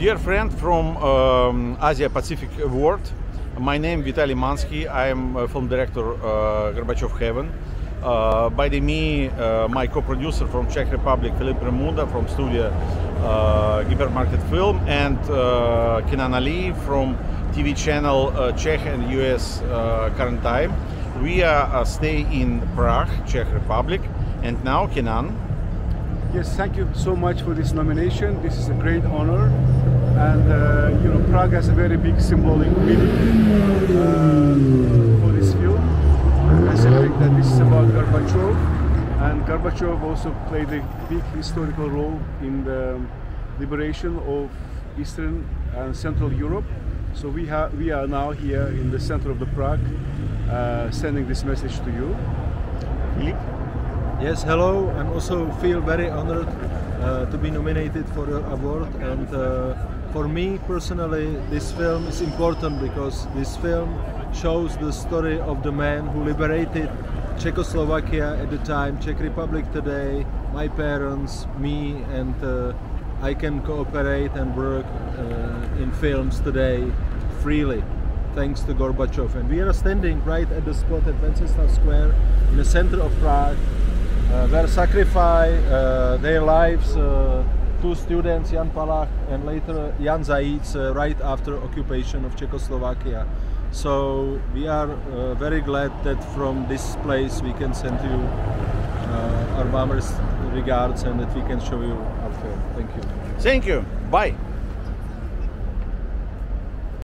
Dear friend from Asia Pacific world, my name Vitaly Mansky. I am film director Gorbachev Heaven. By me, my co-producer from Czech Republic, Filip Remunda from studio Hypermarket Film, and Kenan Ali from TV channel Czech and US Current Time. We are stay in Prague, Czech Republic, and now Kenan. Yes, thank you so much for this nomination. This is a great honor, and Prague has a very big symbolic meaning for this film, considering that this is about Gorbachev, and Gorbachev also played a big historical role in the liberation of Eastern and Central Europe. So we are now here in the center of the Prague, sending this message to you. Filip? Yes, hello. I also feel very honored to be nominated for the award, and for me personally this film is important because this film shows the story of the man who liberated Czechoslovakia at the time, Czech Republic today, my parents, me, and I can cooperate and work in films today freely thanks to Gorbachev. And we are standing right at the spot at Wenceslas Square in the center of Prague, where sacrificed their lives two students, Jan Palach and later Jan Zajíc, right after occupation of Czechoslovakia. So we are very glad that from this place we can send you our warmest regards and that we can show you our film. Thank you. Thank you. Bye.